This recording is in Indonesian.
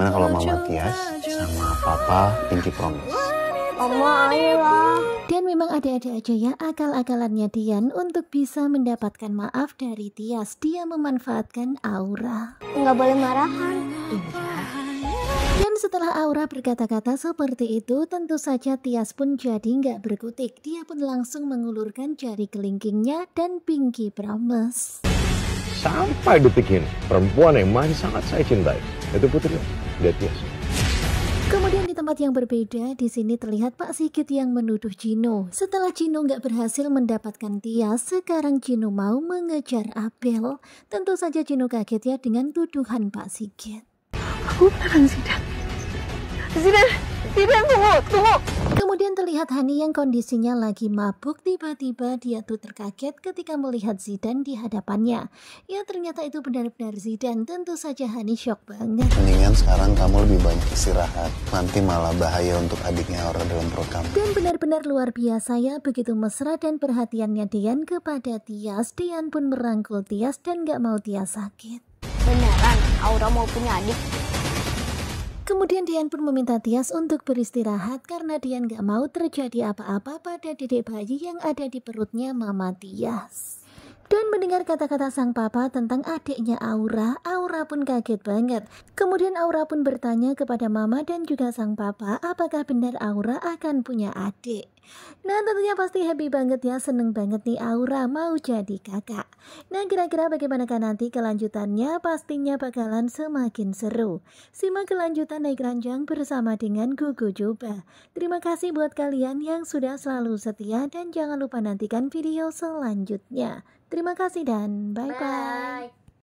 Gimana kalau Mama Tias sama Papa Pinky Promise? Mama, ayolah. Dan memang ada-ada aja ya akal-akalannya Dian untuk bisa mendapatkan maaf dari Tias. Dia memanfaatkan Aura. Nggak boleh marahan. Dan setelah Aura berkata-kata seperti itu, tentu saja Tias pun jadi nggak berkutik. Dia pun langsung mengulurkan jari kelingkingnya dan Pinky Promise. Sampai detik ini, perempuan yang masih sangat saya cintai itu Putri, dia Tias. Kemudian di tempat yang berbeda, di sini terlihat Pak Sigit yang menuduh Gino. Setelah Gino nggak berhasil mendapatkan Tias, sekarang Gino mau mengejar Abel. Tentu saja Gino kaget ya dengan tuduhan Pak Sigit. Aku beneran Zidan, tunggu. Kemudian terlihat Hani yang kondisinya lagi mabuk. Tiba-tiba dia tuh terkaget ketika melihat Zidan di hadapannya. Ya ternyata itu benar-benar Zidan. Tentu saja Hani shock banget. Mendingan sekarang kamu lebih banyak istirahat. Nanti malah bahaya untuk adiknya Aura dalam perut kamu. Dan benar-benar luar biasa ya, begitu mesra dan perhatiannya Dian kepada Tias. Dian pun merangkul Tias dan gak mau Tias sakit. Beneran, Aura mau punya adik. Kemudian Dian pun meminta Tias untuk beristirahat karena Dian gak mau terjadi apa-apa pada dedek bayi yang ada di perutnya Mama Tias. Dan mendengar kata-kata sang papa tentang adiknya Aura, Aura pun kaget banget. Kemudian Aura pun bertanya kepada Mama dan juga sang papa apakah benar Aura akan punya adik. Nah tentunya pasti happy banget ya, seneng banget nih Aura mau jadi kakak. Nah kira-kira bagaimanakah nanti kelanjutannya, pastinya bakalan semakin seru. Simak kelanjutan naik ranjang bersama dengan Gugu Juba. Terima kasih buat kalian yang sudah selalu setia dan jangan lupa nantikan video selanjutnya. Terima kasih dan bye-bye.